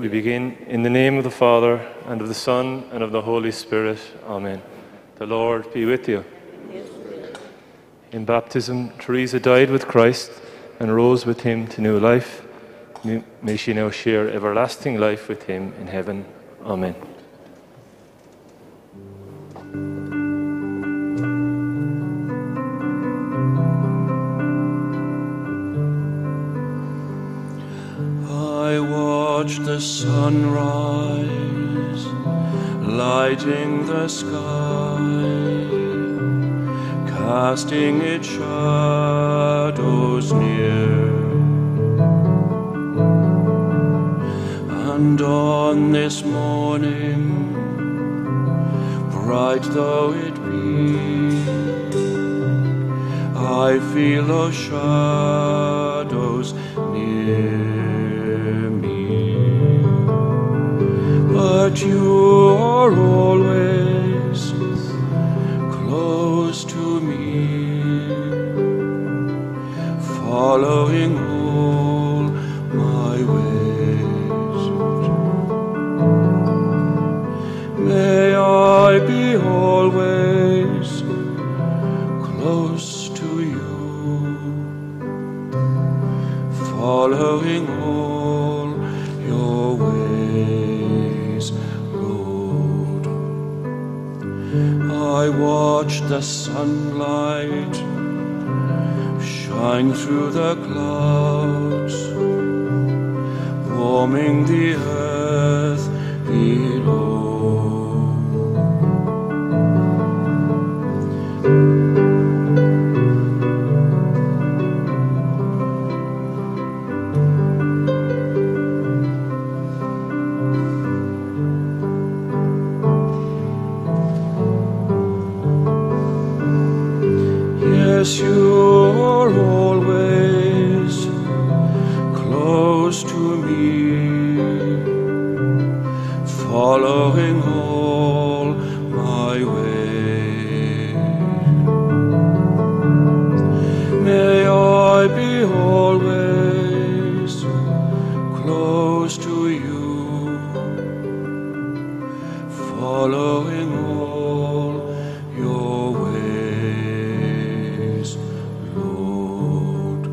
We begin in the name of the Father, and of the Son, and of the Holy Spirit. Amen. The Lord be with you. In baptism, Teresa died with Christ and rose with him to new life. May she now share everlasting life with him in heaven. Amen. I watch the sunrise, lighting the sky, casting its shadows near. And on this morning, bright though it be, I feel those shadows near me. But you are always close to me, following all my ways. May I be always close to you, following all your ways, Lord. I watch the sunlight shine through the clouds, warming the earth below. Yes, you are always close to me, following all my ways. May I be always close to you, following all your ways, Lord.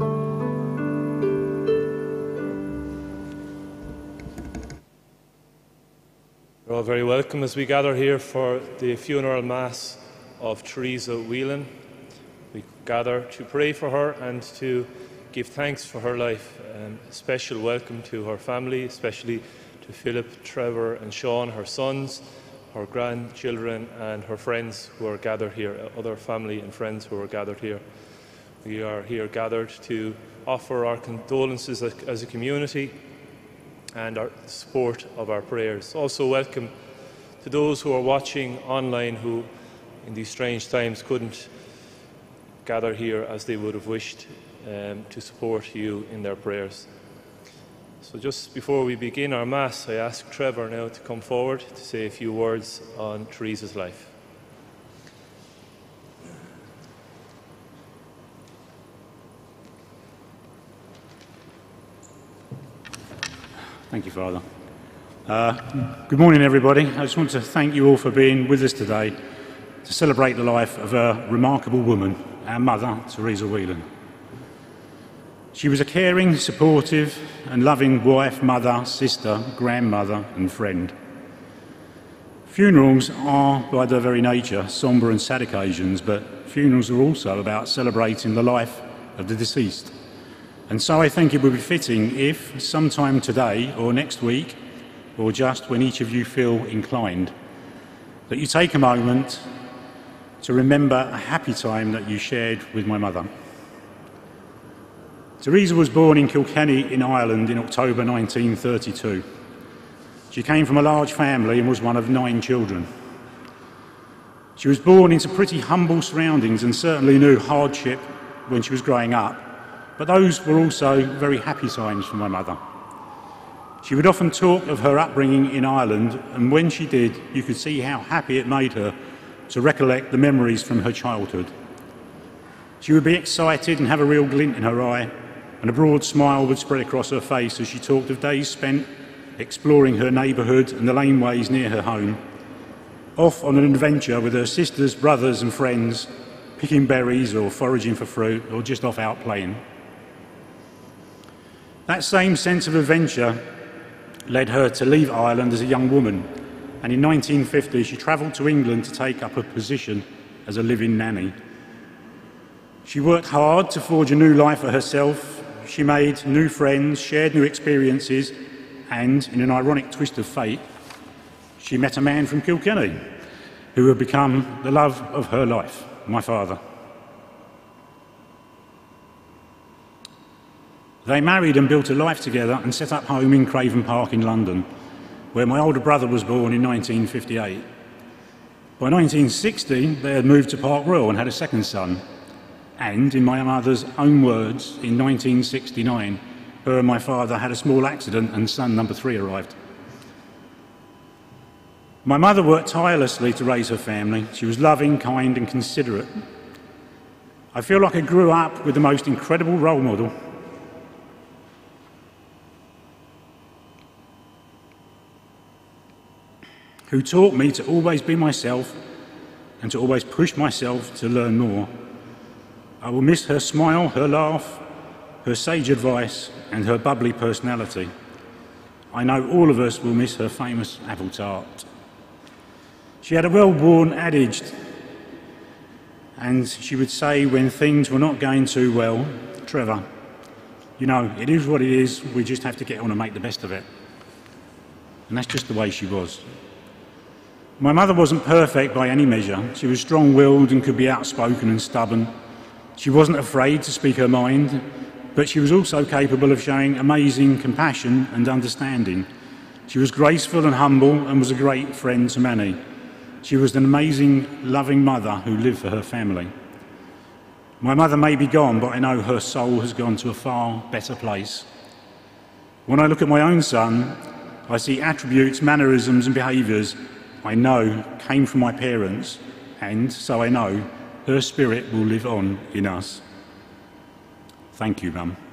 You're all very welcome as we gather here for the funeral mass of Teresa Whelan. We gather to pray for her and to give thanks for her life. A special welcome to her family, especially to Philip, Trevor and Sean, her sons, her grandchildren and her friends who are gathered here, other family and friends who are gathered here. We are here gathered to offer our condolences as a community and our support of our prayers. Also welcome to those who are watching online who in these strange times couldn't gather here as they would have wished to support you in their prayers. So just before we begin our Mass, I ask Trevor now to come forward to say a few words on Teresa's life. Thank you, Father. Good morning, everybody. I just want to thank you all for being with us today to celebrate the life of a remarkable woman, our mother, Teresa Whelan. She was a caring, supportive and loving wife, mother, sister, grandmother and friend. Funerals are, by their very nature, sombre and sad occasions, but funerals are also about celebrating the life of the deceased. And so I think it would be fitting if, sometime today or next week, or just when each of you feel inclined, that you take a moment to remember a happy time that you shared with my mother. Teresa was born in Kilkenny in Ireland in October 1932. She came from a large family and was one of 9 children. She was born into pretty humble surroundings and certainly knew hardship when she was growing up, but those were also very happy times for my mother. She would often talk of her upbringing in Ireland, and when she did, you could see how happy it made her to recollect the memories from her childhood. She would be excited and have a real glint in her eye, and a broad smile would spread across her face as she talked of days spent exploring her neighbourhood and the laneways near her home, off on an adventure with her sisters, brothers and friends, picking berries or foraging for fruit or just off out playing. That same sense of adventure led her to leave Ireland as a young woman, and in 1950 she travelled to England to take up a position as a live-in nanny. She worked hard to forge a new life for herself. She made new friends, shared new experiences, and, in an ironic twist of fate, she met a man from Kilkenny who had become the love of her life, my father. They married and built a life together and set up home in Craven Park in London, where my older brother was born in 1958. By 1960, they had moved to Park Royal and had a second son. And, in my mother's own words, in 1969, her and my father had a small accident and son number 3 arrived. My mother worked tirelessly to raise her family. She was loving, kind and considerate. I feel like I grew up with the most incredible role model. Who taught me to always be myself and to always push myself to learn more. I will miss her smile, her laugh, her sage advice and her bubbly personality. I know all of us will miss her famous apple tart. She had a well-worn adage, and she would say when things were not going too well, "Trevor, you know, it is what it is, we just have to get on and make the best of it." And that's just the way she was. My mother wasn't perfect by any measure. She was strong-willed and could be outspoken and stubborn. She wasn't afraid to speak her mind, but she was also capable of showing amazing compassion and understanding. She was graceful and humble and was a great friend to many. She was an amazing, loving mother who lived for her family. My mother may be gone, but I know her soul has gone to a far better place. When I look at my own son, I see attributes, mannerisms and behaviours I know came from my parents, and so I know her spirit will live on in us. Thank you, Mum.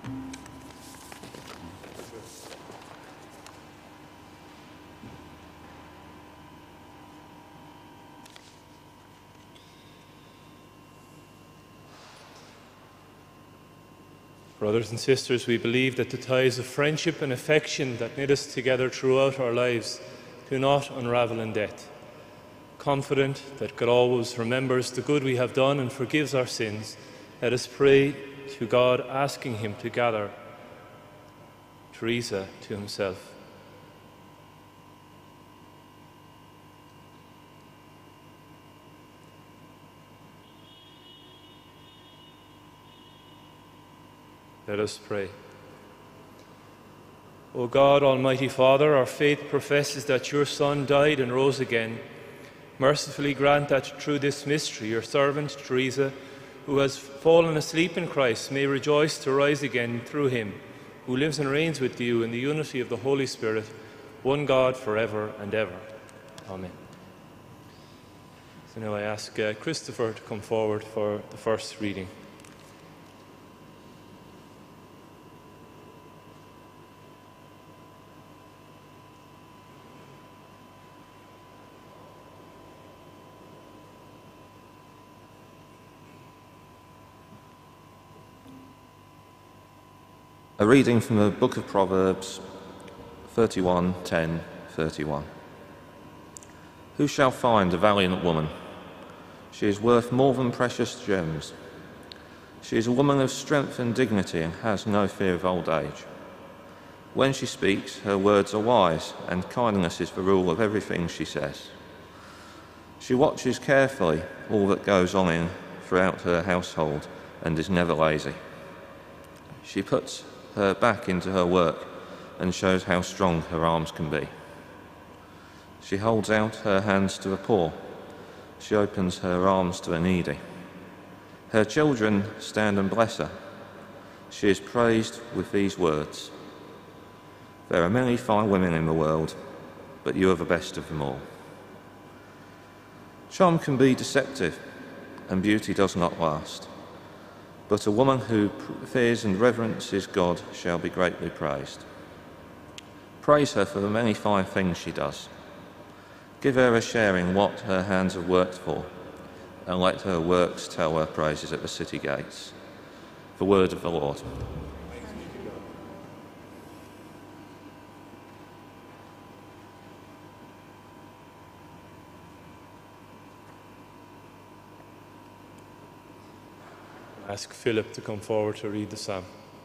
Brothers and sisters, we believe that the ties of friendship and affection that knit us together throughout our lives do not unravel in death. Confident that God always remembers the good we have done and forgives our sins, let us pray to God, asking him to gather Teresa to himself. Let us pray. O God, Almighty Father, our faith professes that your Son died and rose again. Mercifully grant that through this mystery your servant Teresa, who has fallen asleep in Christ, may rejoice to rise again through him, who lives and reigns with you in the unity of the Holy Spirit, one God forever and ever. Amen. So now I ask Christopher to come forward for the first reading. A reading from the book of Proverbs 31:10-31. Who shall find a valiant woman? She is worth more than precious gems. She is a woman of strength and dignity and has no fear of old age. When she speaks, her words are wise, and kindness is the rule of everything she says. She watches carefully all that goes on throughout her household and is never lazy. She puts her back into her work and shows how strong her arms can be. She holds out her hands to the poor. She opens her arms to the needy. Her children stand and bless her. She is praised with these words: there are many fine women in the world, but you are the best of them all. Charm can be deceptive, and beauty does not last. But a woman who fears and reverences God shall be greatly praised. Praise her for the many fine things she does. Give her a share in what her hands have worked for, and let her works tell her praises at the city gates. The word of the Lord. Ask Philip to come forward to read the psalm.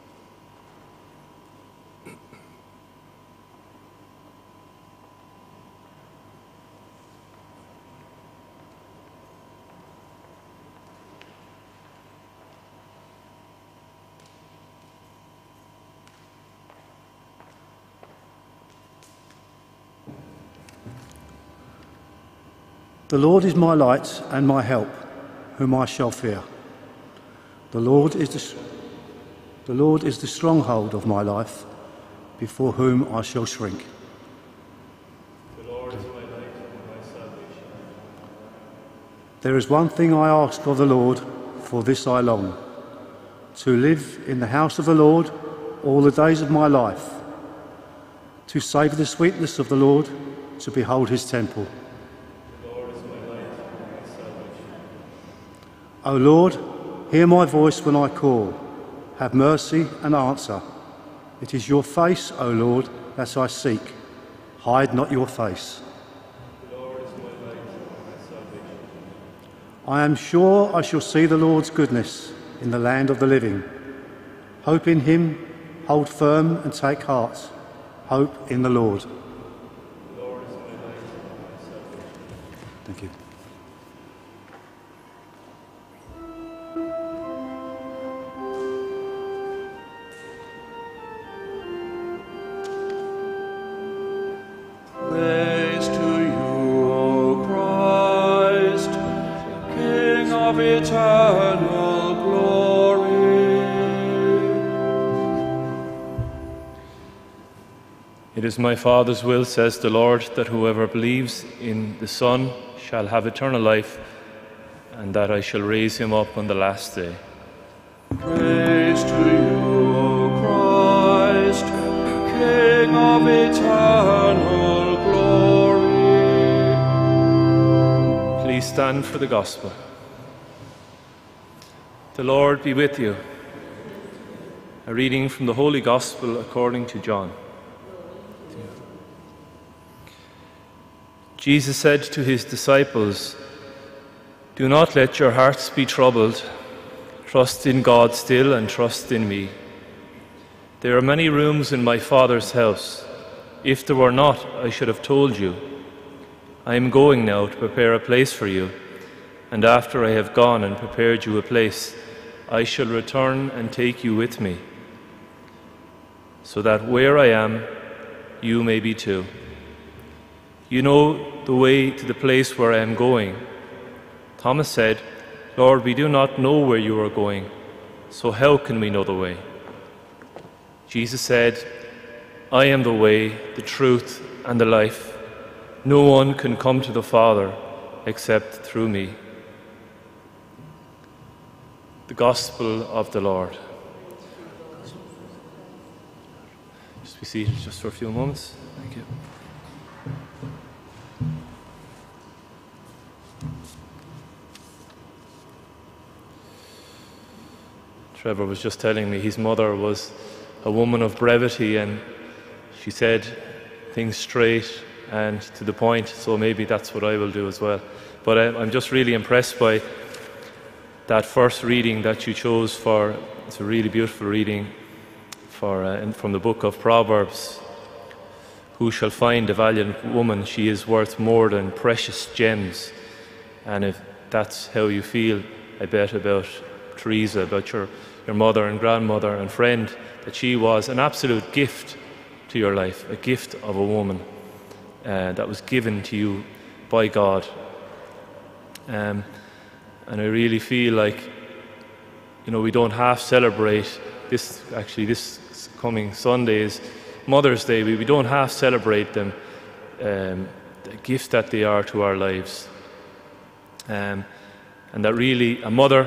The Lord is my light and my help, whom I shall fear. The Lord is the stronghold of my life, before whom I shall shrink. The Lord is my light and my salvation. There is one thing I ask of the Lord, for this I long, to live in the house of the Lord all the days of my life, to savour the sweetness of the Lord, to behold his temple. The Lord is my light and my salvation. O Lord, hear my voice when I call. Have mercy and answer. It is your face, O Lord, that I seek. Hide not your face. The Lord is my light and my salvation. I am sure I shall see the Lord's goodness in the land of the living. Hope in him, hold firm and take heart. Hope in the Lord. The Lord is my light and my salvation. Thank you. Praise to you, O Christ, King of eternal glory. It is my Father's will, says the Lord, that whoever believes in the Son shall have eternal life, and that I shall raise him up on the last day. Praise to you, O Christ, King of eternal glory. Please stand for the Gospel. The Lord be with you. A reading from the Holy Gospel according to John. Jesus said to his disciples, "Do not let your hearts be troubled. Trust in God still and trust in me. There are many rooms in my Father's house. If there were not, I should have told you. I am going now to prepare a place for you, and after I have gone and prepared you a place, I shall return and take you with me, so that where I am, you may be too. You know the way to the place where I am going." Thomas said, "Lord, we do not know where you are going, so how can we know the way?" Jesus said, "I am the way, the truth, and the life. No one can come to the Father except through me." The Gospel of the Lord. Just be seated just for a few moments. Thank you. Trevor was just telling me his mother was a woman of brevity, and she said things straight and to the point, so maybe that's what I will do as well. But I'm just really impressed by that first reading that you chose for. It's a really beautiful reading from the book of Proverbs. "Who shall find a valiant woman? She is worth more than precious gems." And if that's how you feel, I bet, about Teresa, about your mother and grandmother and friend, that she was an absolute gift to your life, a gift of a woman that was given to you by God. And I really feel like, we don't half celebrate this coming Sunday is Mother's Day. We don't half celebrate them, the gift that they are to our lives. And that really, a mother,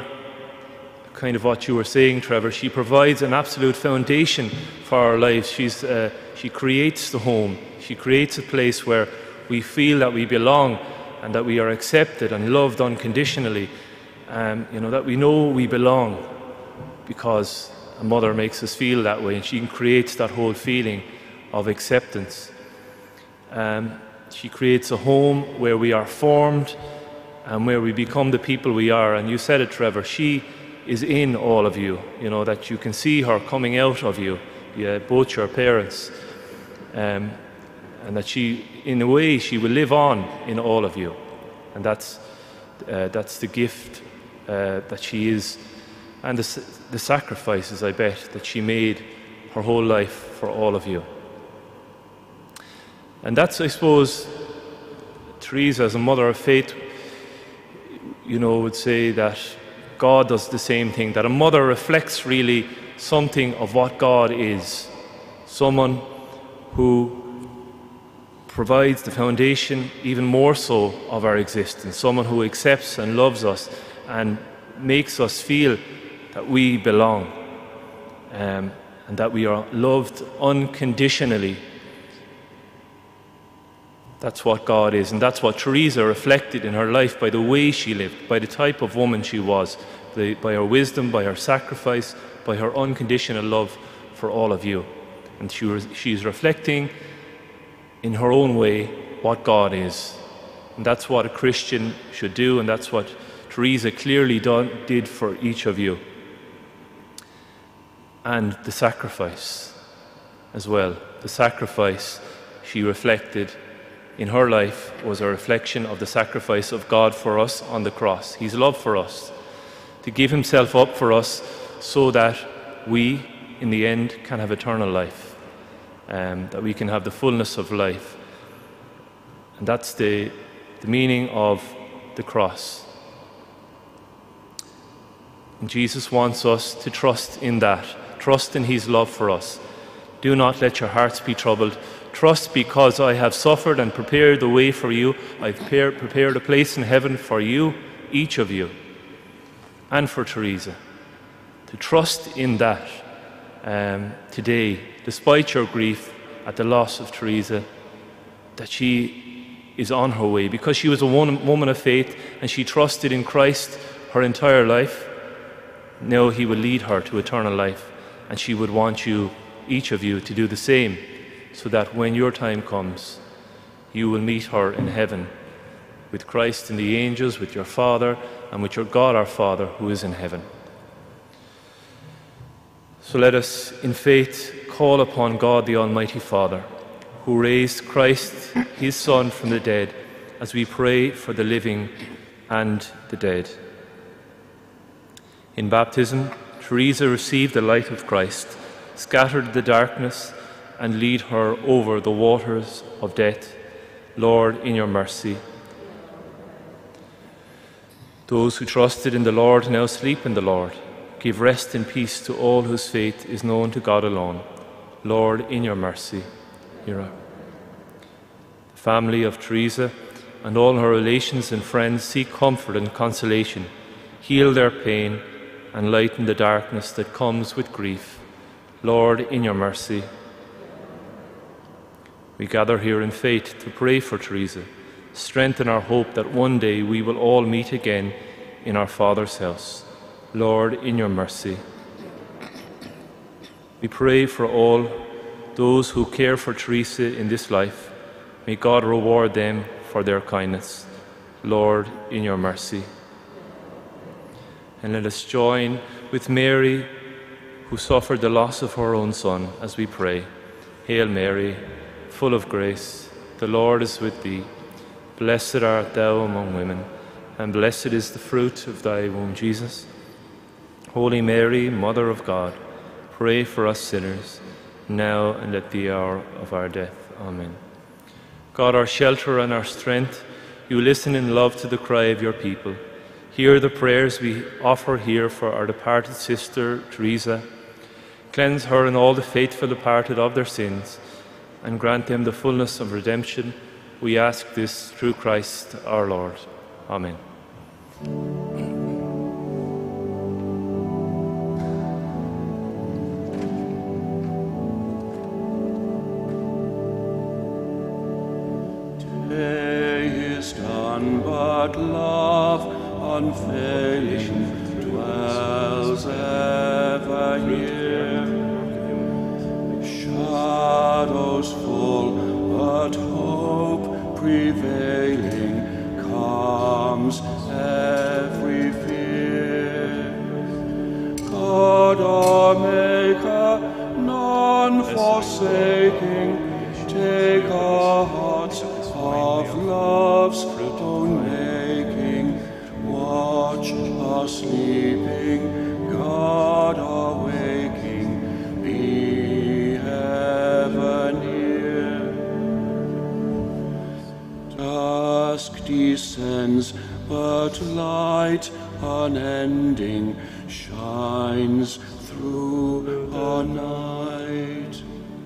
kind of what you were saying, Trevor, she provides an absolute foundation for our lives. She creates the home. She creates a place where we feel that we belong and that we are accepted and loved unconditionally. That we know we belong because a mother makes us feel that way, and she creates that whole feeling of acceptance. She creates a home where we are formed and where we become the people we are. And you said it, Trevor, she is in all of you, that you can see her coming out of you, both your parents, and that she, in a way, she will live on in all of you. And that's the gift that she is, and the sacrifices, I bet, that she made her whole life for all of you. And that's, I suppose, Teresa, as a mother of faith, would say that God does the same thing, that a mother reflects really something of what God is. Someone who provides the foundation, even more so, of our existence. Someone who accepts and loves us and makes us feel that we belong, and that we are loved unconditionally. That's what God is, and that's what Teresa reflected in her life by the way she lived, by the type of woman she was, by her wisdom, by her sacrifice, by her unconditional love for all of you. And she's reflecting in her own way what God is. And that's what a Christian should do, and that's what Teresa clearly did for each of you. And the sacrifice as well. The sacrifice she reflected in her life was a reflection of the sacrifice of God for us on the cross. His love for us, to give himself up for us so that we, in the end, can have eternal life, that we can have the fullness of life. And that's the meaning of the cross. And Jesus wants us to trust in that, trust in his love for us. Do not let your hearts be troubled. Trust, because I have suffered and prepared the way for you. I've prepared a place in heaven for you, each of you, and for Teresa. To trust in that today, despite your grief at the loss of Teresa, that she is on her way, because she was a woman of faith and she trusted in Christ her entire life. Now he will lead her to eternal life, and she would want you, each of you, to do the same, so that when your time comes, you will meet her in heaven with Christ and the angels, with your Father, and with your God our Father who is in heaven. So let us, in faith, call upon God the Almighty Father, who raised Christ, his Son, from the dead, as we pray for the living and the dead. In baptism, Teresa received the light of Christ, scattered the darkness, and lead her over the waters of death. Lord, in your mercy. Those who trusted in the Lord now sleep in the Lord. Give rest and peace to all whose faith is known to God alone. Lord, in your mercy. Hear our. The family of Teresa and all her relations and friends seek comfort and consolation. Heal their pain and lighten the darkness that comes with grief. Lord, in your mercy. We gather here in faith to pray for Teresa. Strengthen our hope that one day we will all meet again in our Father's house. Lord, in your mercy. We pray for all those who care for Teresa in this life. May God reward them for their kindness. Lord, in your mercy. And let us join with Mary, who suffered the loss of her own son, as we pray. Hail Mary, full of grace, the Lord is with thee. Blessed art thou among women, and blessed is the fruit of thy womb, Jesus. Holy Mary, Mother of God, pray for us sinners, now and at the hour of our death. Amen. God, our shelter and our strength, you listen in love to the cry of your people. Hear the prayers we offer here for our departed sister, Teresa. Cleanse her and all the faithful departed of their sins, and grant them the fullness of redemption. We ask this through Christ our Lord. Amen. is done, but love unfailing dwells ever near. Shadows fall, but hope prevailing calms every fear. God our Maker, none forsaking, take our hearts of love's own making. Watch our sleeping, God our waking, be ever near. Dusk descends, but light unending shines through our night.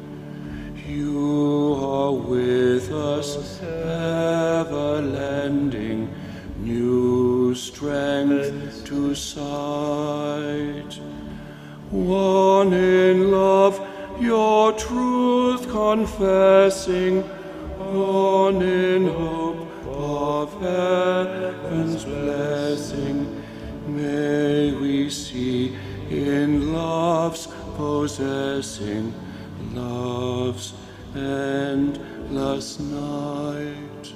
You are with us, ever lending new strength to sight. One in love, your truth confessing, one in hope of heaven's blessing. May we see in love's possessing, love's endless night.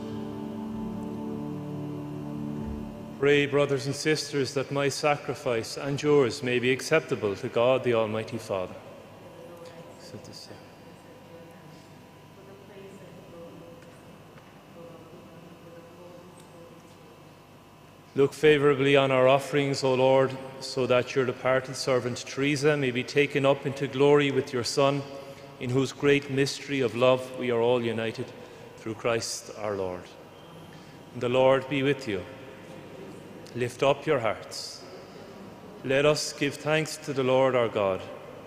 Pray, brothers and sisters, that my sacrifice and yours may be acceptable to God the Almighty Father. Sit to say. Look favourably on our offerings, O Lord, so that your departed servant Teresa may be taken up into glory with your Son, in whose great mystery of love we are all united, through Christ our Lord. And the Lord be with you. Lift up your hearts. Let us give thanks to the Lord our God.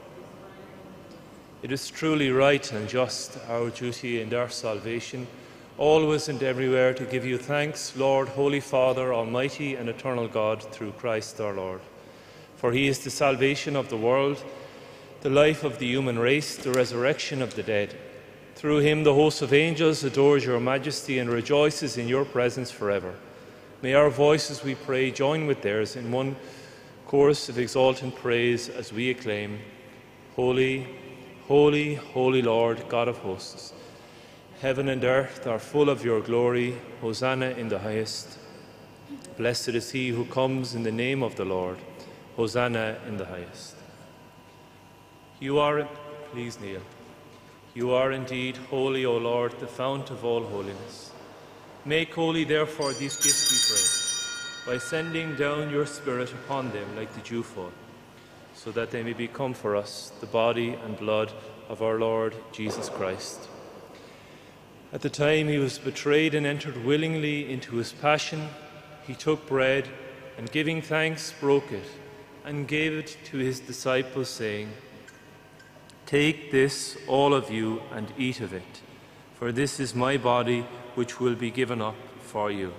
It is truly right and just, our duty and our salvation, always and everywhere to give you thanks, Lord, Holy Father, Almighty and eternal God, through Christ our Lord. For he is the salvation of the world, the life of the human race, the resurrection of the dead. Through him the host of angels adores your majesty and rejoices in your presence forever. May our voices, we pray, join with theirs in one chorus of exultant praise as we acclaim, Holy, holy, holy Lord, God of hosts. Heaven and earth are full of your glory. Hosanna in the highest. Blessed is he who comes in the name of the Lord. Hosanna in the highest. You are, please kneel. You are indeed holy, O Lord, the fount of all holiness. Make holy, therefore, these gifts, we pray, by sending down your Spirit upon them like the dewfall, so that they may become for us the body and blood of our Lord Jesus Christ. At the time he was betrayed and entered willingly into his passion, he took bread and, giving thanks, broke it and gave it to his disciples, saying, "Take this, all of you, and eat of it, for this is my body which will be given up for you."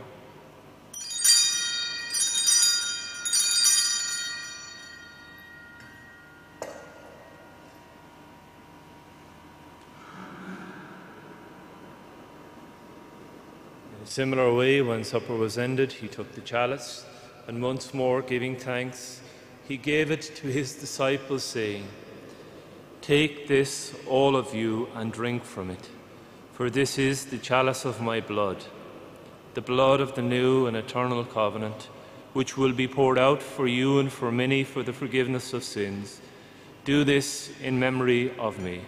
In a similar way, when supper was ended, he took the chalice, and once more giving thanks, he gave it to his disciples, saying, "Take this, all of you, and drink from it, for this is the chalice of my blood, the blood of the new and eternal covenant, which will be poured out for you and for many for the forgiveness of sins. Do this in memory of me."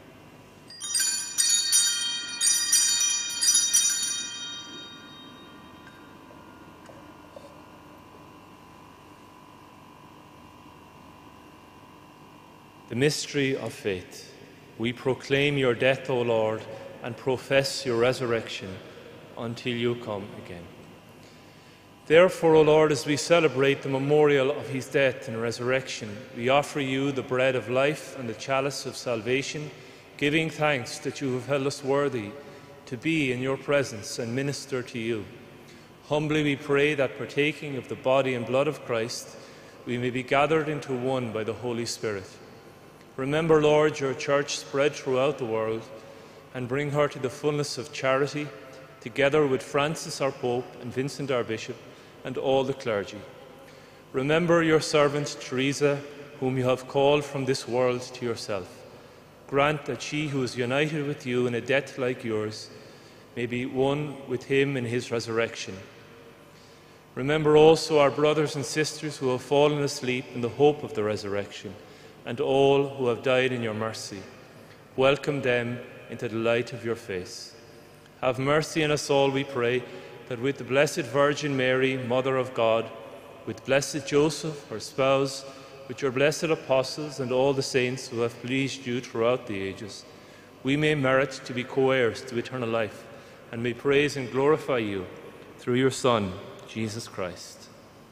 The mystery of faith. We proclaim your death, O Lord, and profess your resurrection until you come again. Therefore, O Lord, as we celebrate the memorial of his death and resurrection, we offer you the bread of life and the chalice of salvation, giving thanks that you have held us worthy to be in your presence and minister to you. Humbly we pray that, partaking of the body and blood of Christ, we may be gathered into one by the Holy Spirit. Remember, Lord, your church spread throughout the world, and bring her to the fullness of charity, together with Francis our Pope and Vincent our Bishop and all the clergy. Remember your servant Teresa, whom you have called from this world to yourself. Grant that she who is united with you in a death like yours may be one with him in his resurrection. Remember also our brothers and sisters who have fallen asleep in the hope of the resurrection, and all who have died in your mercy. Welcome them into the light of your face. Have mercy on us all, we pray, that with the Blessed Virgin Mary, Mother of God, with blessed Joseph, her spouse, with your blessed apostles and all the saints who have pleased you throughout the ages, we may merit to be co-heirs to eternal life, and may praise and glorify you through your Son, Jesus Christ.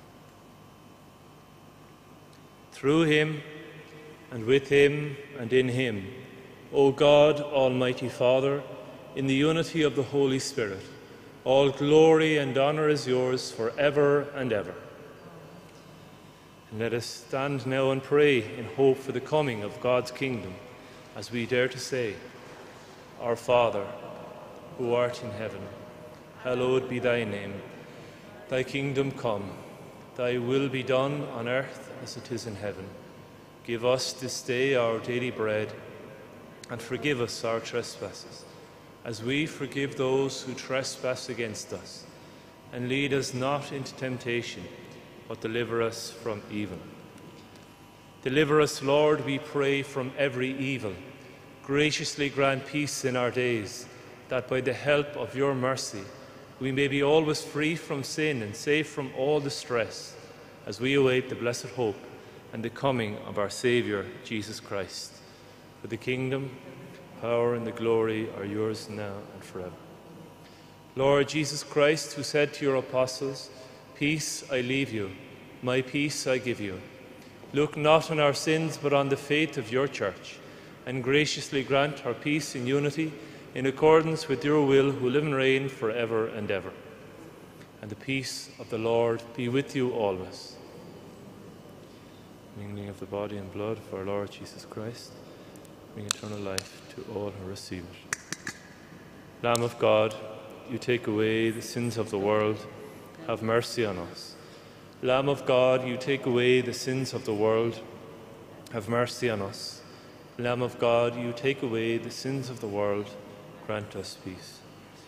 Through him, and with him, and in him, O God, Almighty Father, in the unity of the Holy Spirit, all glory and honour is yours forever and ever. And let us stand now and pray in hope for the coming of God's kingdom, as we dare to say, Our Father, who art in heaven, hallowed be thy name. Thy kingdom come, thy will be done on earth as it is in heaven. Give us this day our daily bread, and forgive us our trespasses, as we forgive those who trespass against us. And lead us not into temptation, but deliver us from evil. Deliver us, Lord, we pray, from every evil. Graciously grant peace in our days, that by the help of your mercy we may be always free from sin and safe from all distress, as we await the blessed hope and the coming of our Saviour, Jesus Christ. For the kingdom, power, and the glory are yours now and forever. Lord Jesus Christ, who said to your apostles, Peace I leave you, my peace I give you. Look not on our sins, but on the faith of your church, and graciously grant our peace and unity in accordance with your will, who live and reign for ever and ever. And the peace of the Lord be with you always. Mingling of the body and blood of our Lord Jesus Christ, bring eternal life to all who receive it. Lamb of God, you take away the sins of the world, have mercy on us. Lamb of God, you take away the sins of the world, have mercy on us. Lamb of God, you take away the sins of the world, grant us peace.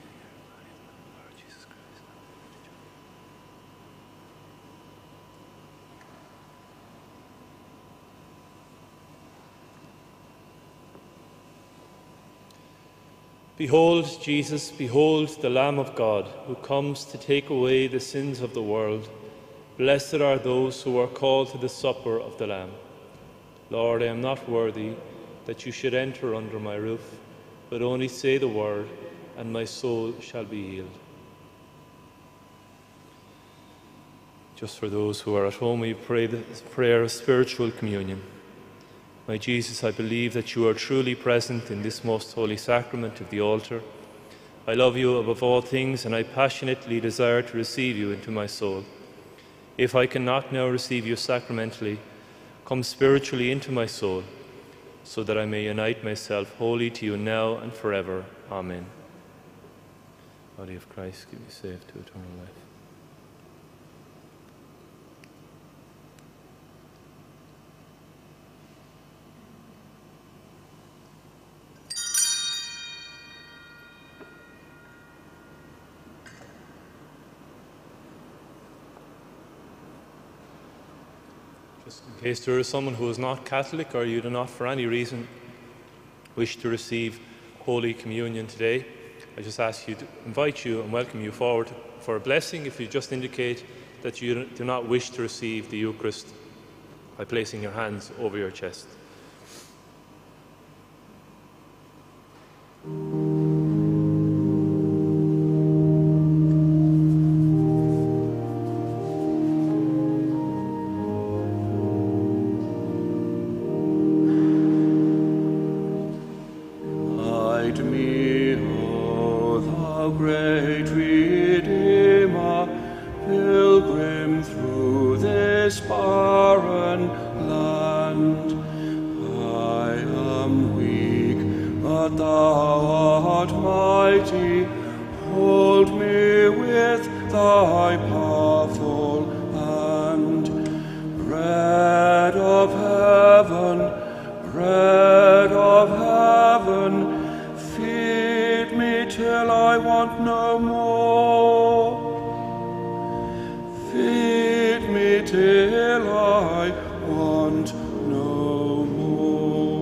Behold, Jesus, behold the Lamb of God, who comes to take away the sins of the world. Blessed are those who are called to the supper of the Lamb. Lord, I am not worthy that you should enter under my roof, but only say the word, and my soul shall be healed. Just for those who are at home, we pray the prayer of spiritual communion. My Jesus, I believe that you are truly present in this most holy sacrament of the altar. I love you above all things, and I passionately desire to receive you into my soul. If I cannot now receive you sacramentally, come spiritually into my soul, so that I may unite myself wholly to you now and forever. Amen. Body of Christ, give me safe to eternal life. Just in case there is someone who is not Catholic, or you do not for any reason wish to receive Holy Communion today, I just ask you to invite you and welcome you forward for a blessing if you just indicate that you do not wish to receive the Eucharist by placing your hands over your chest. Thou art mighty, hold no more. Feed me till I want no more.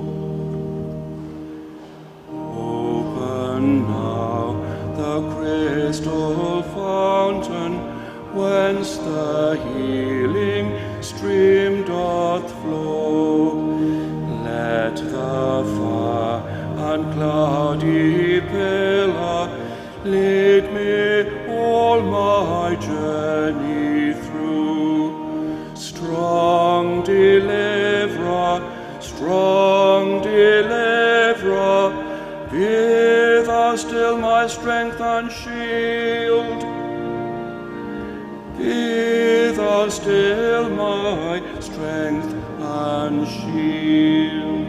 Open now the crystal fountain, whence the healing stream doth flow. Let the far and cloudy pillar lead me all my journey through. Strong deliverer, be thou still my strength and shield. Be thou still my strength and shield.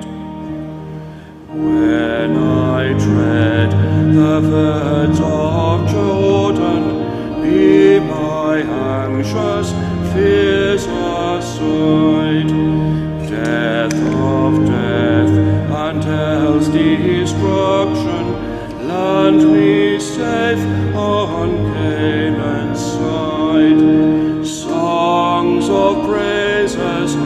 When I tread the verge of Jordan, be my anxious fears aside. Death of death and hell's destruction, land me safe on Canaan's side. Songs of praises,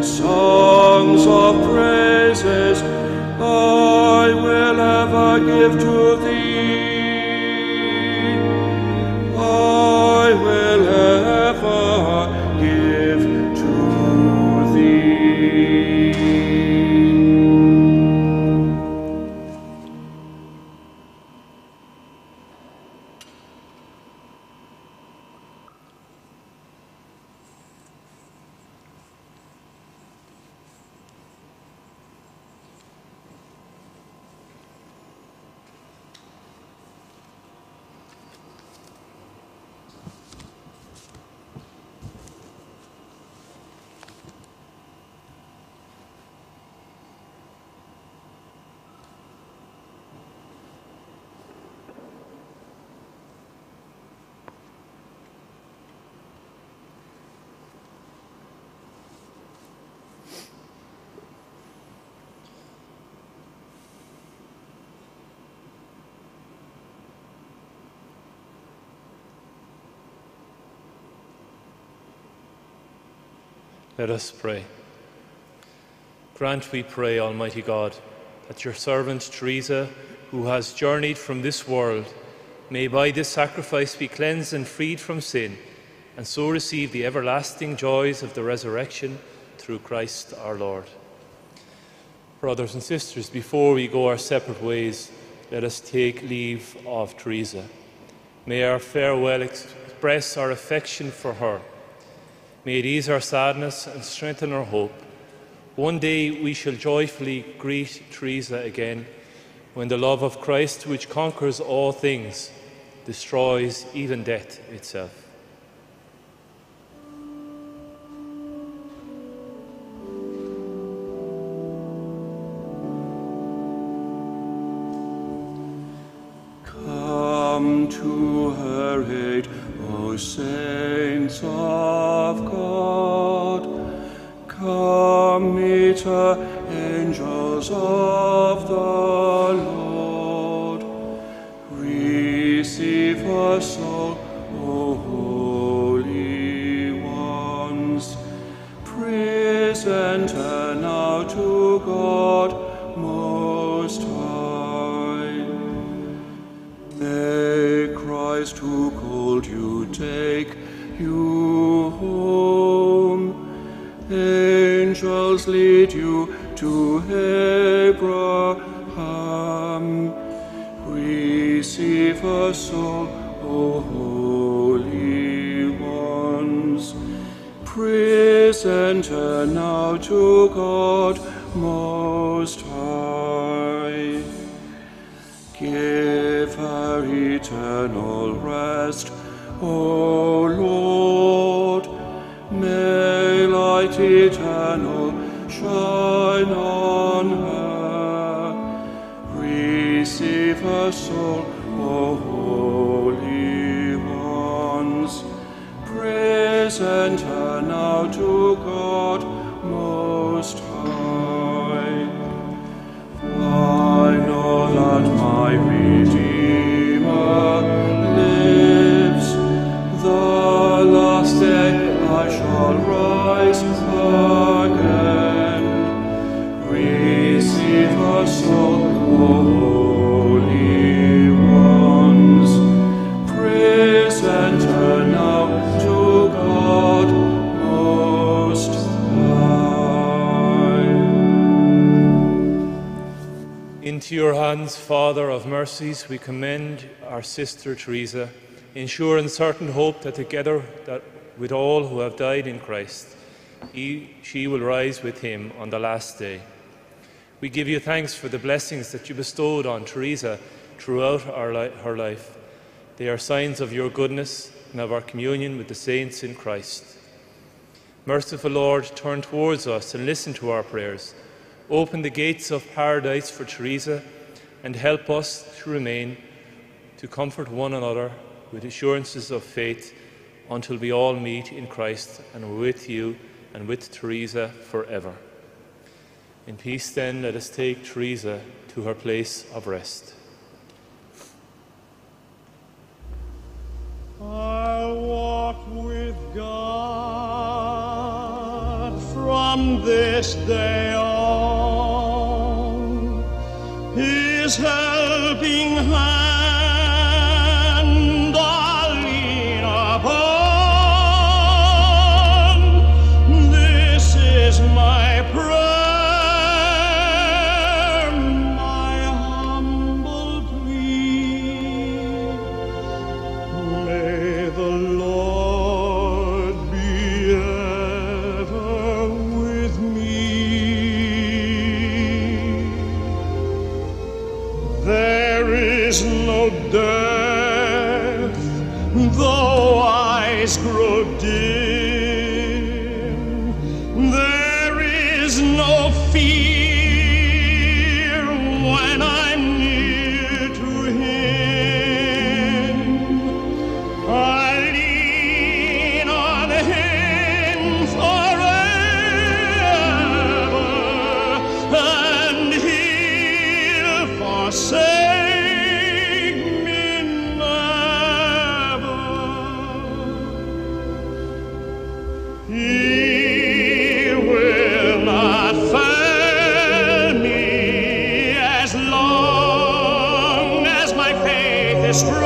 I will ever give to thee. I will ever give to thee. Let us pray. Grant, we pray, Almighty God, that your servant Teresa, who has journeyed from this world, may by this sacrifice be cleansed and freed from sin, and so receive the everlasting joys of the resurrection through Christ our Lord. Brothers and sisters, before we go our separate ways, let us take leave of Teresa. May our farewell express our affection for her. May it ease our sadness and strengthen our hope. One day we shall joyfully greet Teresa again, when the love of Christ, which conquers all things, destroys even death itself. Come to her aid, O saints of God. Come meet her, angels of the Lord. Receive her soul, O holy ones. Present her now to God Most High. May Christ, who called you, take you home. Angels lead you to Abraham. Receive her soul, O holy ones. Present her now to God Most High. Give her eternal rest, O Lord. May light eternal shine on her. Receive her soul, O holy ones. Present her now to God Most High. I know that my Redeemer lives. Into your hands, Father of mercies, we commend our sister Teresa, in sure and certain hope that together with all who have died in Christ, she will rise with him on the last day. We give you thanks for the blessings that you bestowed on Teresa throughout her life. They are signs of your goodness and of our communion with the saints in Christ. Merciful Lord, turn towards us and listen to our prayers. Open the gates of paradise for Teresa and help us to remain, to comfort one another with assurances of faith until we all meet in Christ and are with you and with Teresa forever. In peace then, let us take Teresa to her place of rest. I'll walk with God from this day on. His helping hand I'll lean upon. This is my prayer, my humble plea. May the Lord be ever with me. There is no death, though eyes grow dim. There is no fear when I'm near to him. I lean on him forever, and he'll forsake me never. He will not fail me as long as my faith is strong.